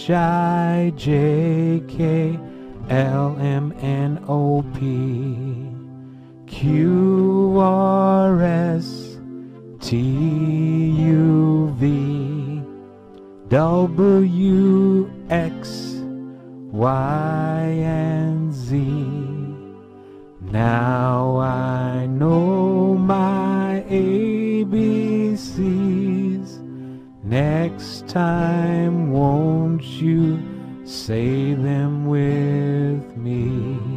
WXYZ. Now I know my ABCs. Next time, won't you say them with me?